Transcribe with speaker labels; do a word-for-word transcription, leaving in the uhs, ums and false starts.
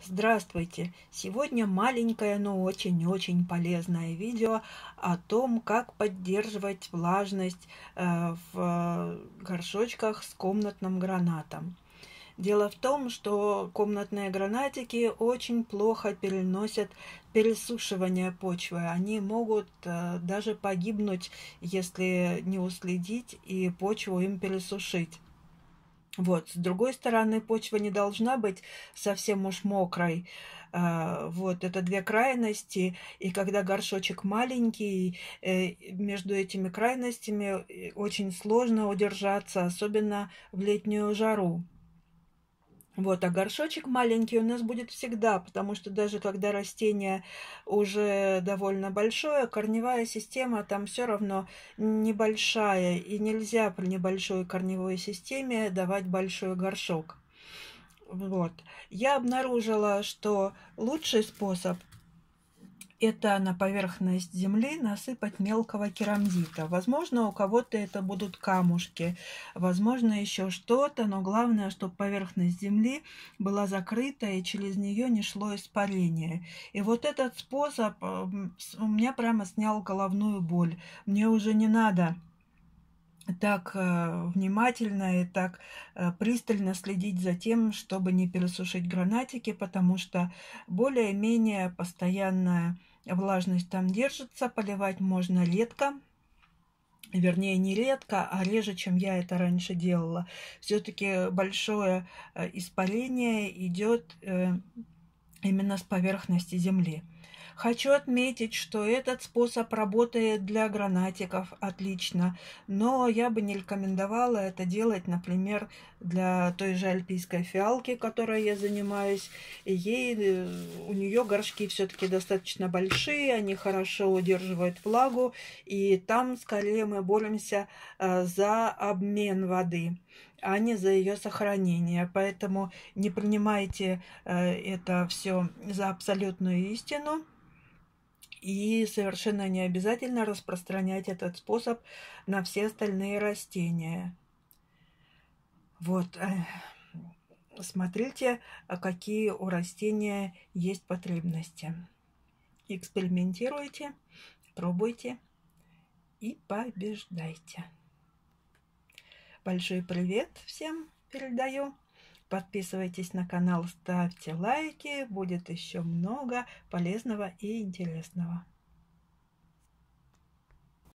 Speaker 1: Здравствуйте! Сегодня маленькое, но очень-очень полезное видео о том, как поддерживать влажность э, в горшочках с комнатным гранатом. Дело в том, что комнатные гранатики очень плохо переносят пересушивание почвы. Они могут э, даже погибнуть, если не уследить и почву им пересушить. Вот. С другой стороны, почва не должна быть совсем уж мокрой. А, Вот, это две крайности, и когда горшочек маленький, э, между этими крайностями э, очень сложно удержаться, особенно в летнюю жару. Вот, а горшочек маленький у нас будет всегда, потому что даже когда растение уже довольно большое, корневая система там все равно небольшая, и нельзя при небольшой корневой системе давать большой горшок. Вот. Я обнаружила, что лучший способ — это на поверхность земли насыпать мелкого керамзита. Возможно, у кого-то это будут камушки, возможно, еще что-то, но главное, чтобы поверхность земли была закрыта и через нее не шло испарение. И вот этот способ э, у меня прямо снял головную боль. Мне уже не надо так э, внимательно и так э, пристально следить за тем, чтобы не пересушить гранатики, потому что более-менее постоянная влажность там держится, поливать можно редко. Вернее, не редко, а реже, чем я это раньше делала. Все-таки большое э, испарение идет э, именно с поверхности земли. Хочу отметить, что этот способ работает для гранатиков отлично, но я бы не рекомендовала это делать, например, для той же альпийской фиалки, которой я занимаюсь. Ей, э, у нее горшки все-таки достаточно большие, они хорошо удерживают влагу, и там скорее мы боремся э, за обмен воды, а не за ее сохранение. Поэтому не принимайте э, это все за абсолютную истину. И совершенно не обязательно распространять этот способ на все остальные растения. Вот. Смотрите, какие у растения есть потребности. Экспериментируйте, пробуйте и побеждайте. Большой привет всем передаю. Подписывайтесь на канал, ставьте лайки. Будет еще много полезного и интересного.